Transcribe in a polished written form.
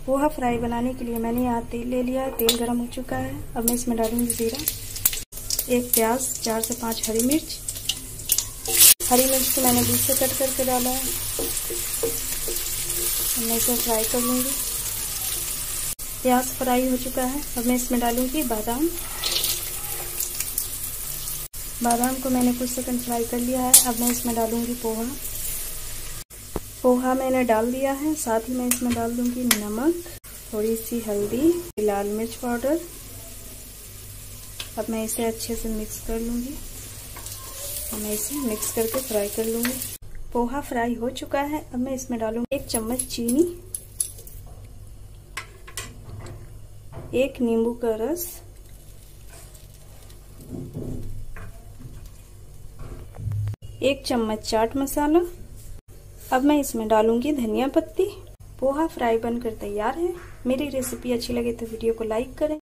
Poha fry बनाने के लिए मैंने यहाँ तेल ले लिया है। तेल गरम हो चुका है। अब मैं इसमें डालूंगी जीरा, 1 प्याज, 4 से 5 हरी मिर्च। हरी मिर्च को मैंने बीच से कट करके डाला है। मैं इसे फ्राई कर लूँगी। प्याज फ्राई हो चुका है। अब मैं इसमें डालूँगी बादाम। बादाम को मैंने कुछ सेकंड फ्राई कर लिया है। अब मैं इसमें डालूँगी पोहा। पोहा मैंने डाल दिया है। साथ ही मैं इसमें डाल दूँगी नमक, थोड़ी सी हल्दी, लाल मिर्च पाउडर। अब मैं इसे अच्छे से मिक्स कर लूँगी। मैं इसे मिक्स करके फ्राई कर लूँगी। पोहा फ्राई हो चुका है। अब मैं इसमें डालूँगी 1 चम्मच चीनी, 1 नींबू का रस, 1 चम्मच चाट मसाला। अब मैं इसमें डालूंगी धनिया पत्ती। पोहा फ्राई बनकर तैयार है। मेरी रेसिपी अच्छी लगे तो वीडियो को लाइक करें।